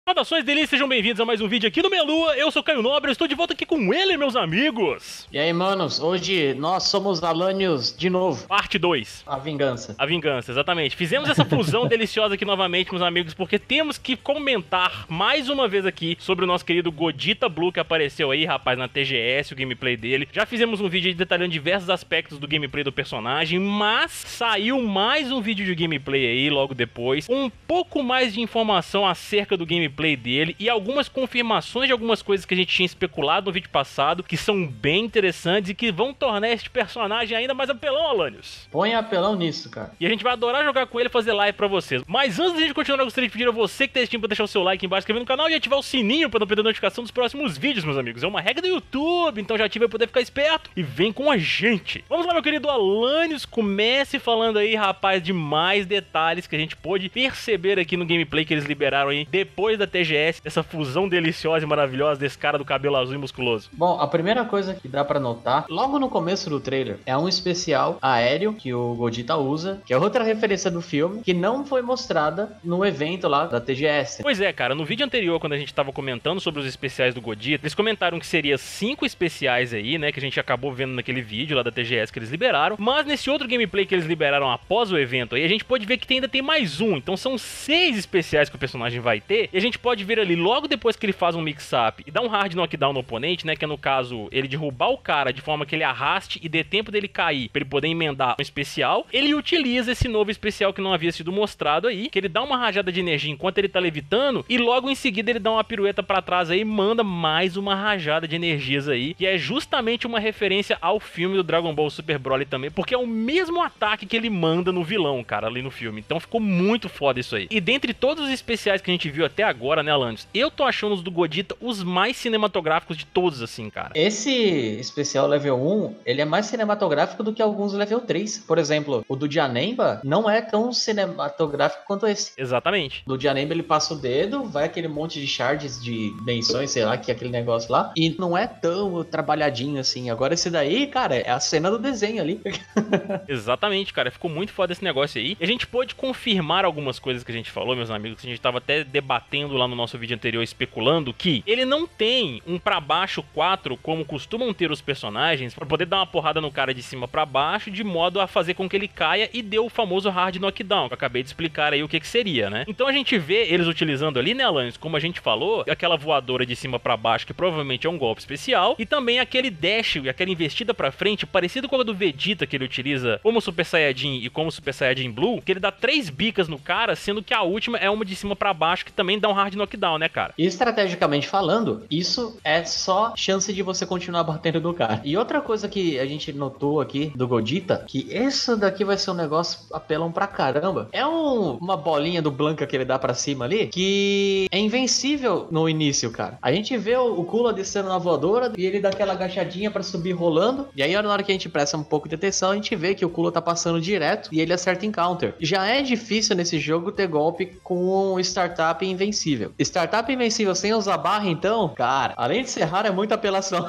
Saudações delícias, sejam bem-vindos a mais um vídeo aqui no Melua. Eu sou Caio Nobre, eu estou de volta aqui com ele, meus amigos. E aí, manos, hoje nós somos Alanios de novo. Parte 2. A vingança. A vingança, exatamente. Fizemos essa fusão deliciosa aqui novamente, meus amigos, porque temos que comentar mais uma vez aqui sobre o nosso querido Gogeta Blue que apareceu aí, rapaz, na TGS, o gameplay dele. Já fizemos um vídeo aí detalhando diversos aspectos do gameplay do personagem, mas saiu mais um vídeo de gameplay aí logo depois, um pouco mais de informação acerca do gameplay dele e algumas confirmações de algumas coisas que a gente tinha especulado no vídeo passado, que são bem interessantes e que vão tornar este personagem ainda mais apelão, Alanios. Põe apelão nisso, cara. E a gente vai adorar jogar com ele e fazer live pra vocês. Mas antes de a gente continuar, eu gostaria de pedir a você que tá assistindo pra deixar o seu like embaixo, inscrever no canal e ativar o sininho pra não perder a notificação dos próximos vídeos, meus amigos. É uma regra do YouTube, então já ativa pra poder ficar esperto e vem com a gente. Vamos lá, meu querido Alanios, comece falando aí, rapaz, de mais detalhes que a gente pôde perceber aqui no gameplay que eles liberaram aí depois da TGS, essa fusão deliciosa e maravilhosa desse cara do cabelo azul e musculoso. Bom, a primeira coisa que dá pra notar, logo no começo do trailer, é um especial aéreo que o Gogeta usa, que é outra referência do filme, que não foi mostrada no evento lá da TGS. Pois é, cara, no vídeo anterior, quando a gente tava comentando sobre os especiais do Gogeta, eles comentaram que seria 5 especiais aí, né, que a gente acabou vendo naquele vídeo lá da TGS que eles liberaram, mas nesse outro gameplay que eles liberaram após o evento aí, a gente pode ver que ainda tem mais um, então são 6 especiais que o personagem vai ter, e a gente pode ver ali, logo depois que ele faz um mix-up e dá um hard knockdown no oponente, né, que é no caso, ele derrubar o cara de forma que ele arraste e dê tempo dele cair, pra ele poder emendar um especial, ele utiliza esse novo especial que não havia sido mostrado aí, que ele dá uma rajada de energia enquanto ele tá levitando, e logo em seguida ele dá uma pirueta pra trás aí e manda mais uma rajada de energias aí, que é justamente uma referência ao filme do Dragon Ball Super Broly também, porque é o mesmo ataque que ele manda no vilão, cara, ali no filme. Então ficou muito foda isso aí. E dentre todos os especiais que a gente viu até agora, né, Alanios, eu tô achando os do Gogeta os mais cinematográficos de todos, assim, cara. Esse especial level 1, ele é mais cinematográfico do que alguns level 3. Por exemplo, o do Janemba não é tão cinematográfico quanto esse. Exatamente. Do Janemba ele passa o dedo, vai aquele monte de shards de benções, sei lá, que é aquele negócio lá, e não é tão trabalhadinho assim. Agora esse daí, cara, é a cena do desenho ali. Exatamente, cara, ficou muito foda esse negócio aí. E a gente pôde confirmar algumas coisas que a gente falou, meus amigos, que a gente tava até debatendo lá no nosso vídeo anterior, especulando que ele não tem um pra baixo 4 como costumam ter os personagens, pra poder dar uma porrada no cara de cima pra baixo, de modo a fazer com que ele caia e dê o famoso hard knockdown, que eu acabei de explicar aí o que seria, né? Então a gente vê eles utilizando ali, né, Alanios, como a gente falou, aquela voadora de cima pra baixo, que provavelmente é um golpe especial, e também aquele dash, aquela investida pra frente, parecido com a do Vegeta, que ele utiliza como Super Saiyajin e como Super Saiyajin Blue, que ele dá 3 bicas no cara, sendo que a última é uma de cima pra baixo, que também dá um hard knockdown, né, cara? E estrategicamente falando, isso é só chance de você continuar batendo no cara. E outra coisa que a gente notou aqui do Gogeta, que isso daqui vai ser um negócio apelão pra caramba, é uma bolinha do Blanca que ele dá pra cima ali, que é invencível no início, cara. A gente vê o Cooler descendo na voadora e ele dá aquela agachadinha pra subir rolando, e aí na hora que a gente presta um pouco de atenção, a gente vê que o Cooler tá passando direto e ele acerta em counter. Já é difícil nesse jogo ter golpe com Startup Invencível. Startup Invencível sem usar barra, então, cara, além de ser raro, é muita apelação.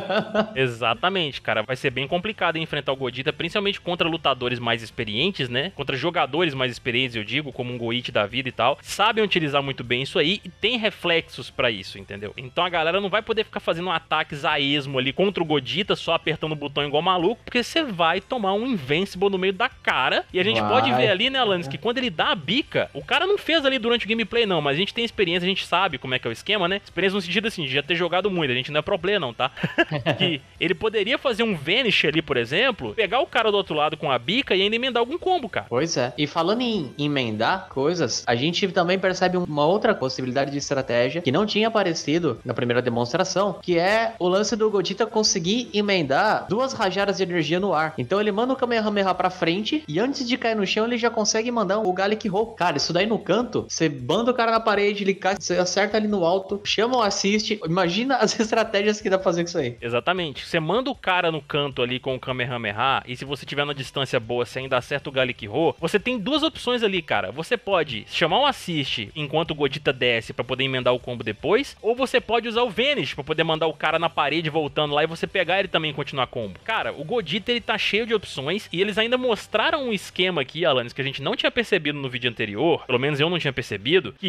Exatamente, cara. Vai ser bem complicado enfrentar o Gogeta, principalmente contra lutadores mais experientes, né? Contra jogadores mais experientes, eu digo, como um Goichi da vida e tal. Sabem utilizar muito bem isso aí e tem reflexos pra isso, entendeu? Então a galera não vai poder ficar fazendo ataques a esmo ali contra o Gogeta, só apertando o botão igual maluco, porque você vai tomar um Invincible no meio da cara. E a gente pode ver ali, né, Alanios, que quando ele dá a bica, o cara não fez ali durante o gameplay, não, mas a gente tem experiência, a gente sabe como é que é o esquema, né? Experiência no sentido assim, de já ter jogado muito, a gente não é pro player não, tá? Que ele poderia fazer um Vanish ali, por exemplo, pegar o cara do outro lado com a bica e ainda emendar algum combo, cara. Pois é. E falando em emendar coisas, a gente também percebe uma outra possibilidade de estratégia que não tinha aparecido na primeira demonstração, que é o lance do Gogeta conseguir emendar 2 rajadas de energia no ar. Então ele manda o Kamehameha pra frente e antes de cair no chão ele já consegue mandar o Gallic Roll. Cara, isso daí no canto, você banda o cara na parede, ele cai, você acerta ali no alto, chama o assist. Imagina as estratégias que dá pra fazer com isso aí. Exatamente. Você manda o cara no canto ali com o Kamehameha e se você tiver na distância boa, você ainda acerta o Gallic Roll, você tem 2 opções ali, cara. Você pode chamar um assist enquanto o Gogeta desce pra poder emendar o combo depois, ou você pode usar o Vanish pra poder mandar o cara na parede voltando lá e você pegar ele também e continuar combo. Cara, o Gogeta ele tá cheio de opções e eles ainda mostraram um esquema aqui, Alanios, que a gente não tinha percebido no vídeo anterior, pelo menos eu não tinha percebido, que quando ele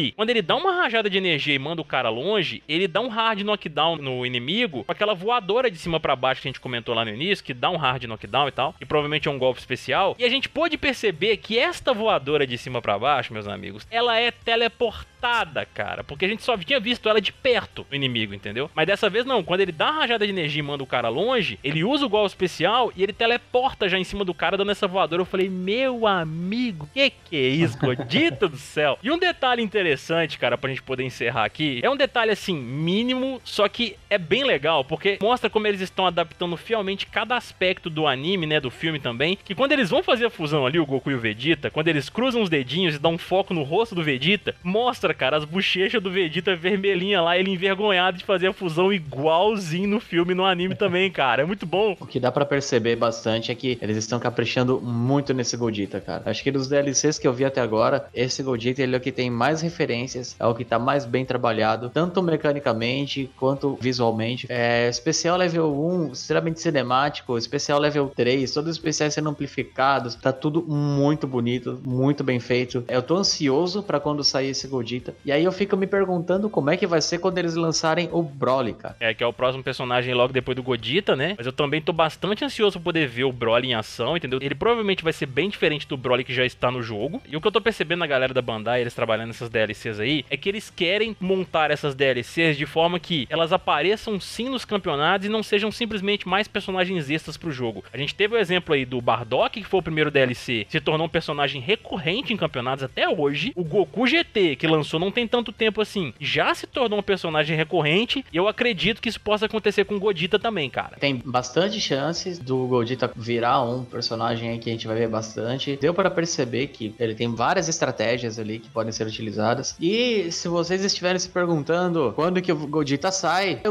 dá uma rajada de energia e manda o cara longe, ele dá um hard knockdown no inimigo, com aquela voadora de cima pra baixo que a gente comentou lá no início, que dá um hard knockdown e tal, e provavelmente é um golpe especial. E a gente pôde perceber que esta voadora de cima pra baixo, meus amigos, ela é teleportada, cara, porque a gente só tinha visto ela de perto, o inimigo, entendeu? Mas dessa vez não, quando ele dá uma rajada de energia e manda o cara longe, ele usa o golpe especial e ele teleporta já em cima do cara dando essa voadora. Eu falei, meu amigo, que é isso, Godita do céu? E um detalhe interessante, cara, pra gente poder encerrar aqui, é um detalhe assim, mínimo, só que é bem legal, porque mostra como eles estão adaptando fielmente cada aspecto do anime, né, do filme também, que quando eles vão fazer a fusão ali, o Goku e o Vegeta, quando eles cruzam os dedinhos e dão um foco no rosto do Vegeta, mostra, cara, as bochechas do Vegeta vermelhinha lá, ele envergonhado de fazer a fusão igualzinho no filme e no anime também, cara, é muito bom. O que dá pra perceber bastante é que eles estão caprichando muito nesse Godita, cara. Acho que dos DLCs que eu vi até agora, esse Godita, ele é o que tem mais referências, é o que tá mais bem trabalhado, tanto mecanicamente quanto visualmente. Especial level 1, extremamente cinemático, especial level 3, todos os especiais sendo amplificados, tá tudo muito bonito, muito bem feito. Eu tô ansioso pra quando sair esse Godita, e aí eu fico me perguntando como é que vai ser quando eles lançarem o Broly, cara. Que é o próximo personagem logo depois do Godita, né? Mas eu também tô bastante ansioso pra poder ver o Broly em ação, entendeu? Ele provavelmente vai ser bem diferente do Broly que já está no jogo. E o que eu tô percebendo na galera da Bandai, eles trabalhando nessas DLCs aí, é que eles querem montar essas DLCs de forma que elas apareçam sim nos campeonatos e não sejam simplesmente mais personagens extras pro jogo. A gente teve o exemplo aí do Bardock, que foi o primeiro DLC, se tornou um personagem recorrente em campeonatos até hoje. O Goku GT, que lançou não tem tanto tempo assim, já se tornou um personagem recorrente, e eu acredito que isso possa acontecer com o Godita também, cara. Tem bastante chances do Godita virar um personagem aí que a gente vai ver bastante. Deu para perceber que ele tem várias estratégias ali que podem ser utilizadas. E se vocês estiverem se perguntando quando que o Godita sai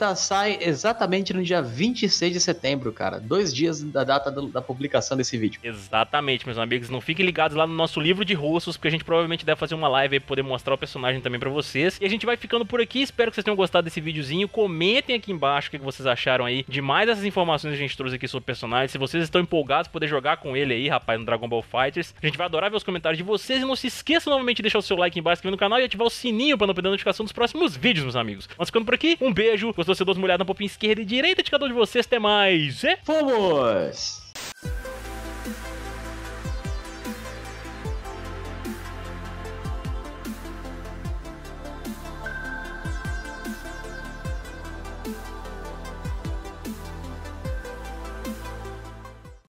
exatamente no dia 26 de setembro, cara. 2 dias da data da publicação desse vídeo. Exatamente, meus amigos. Não fiquem ligados lá no nosso livro de rostos, porque a gente provavelmente deve fazer uma live aí pra poder mostrar o personagem também pra vocês. E a gente vai ficando por aqui. Espero que vocês tenham gostado desse videozinho. Comentem aqui embaixo o que vocês acharam aí de mais essas informações que a gente trouxe aqui sobre o personagem. Se vocês estão empolgados por poder jogar com ele aí, rapaz, no Dragon Ball FighterZ, a gente vai adorar ver os comentários de vocês. E não se esqueça novamente de deixar o seu like embaixo aqui no canal e ativar o sininho pra não perder a notificação dos próximos vídeos, meus amigos. Vamos ficando por aqui. Um beijo. Gostou? Você dá uma olhada na popinha esquerda e direita de cada um de vocês. Até mais. Fomos!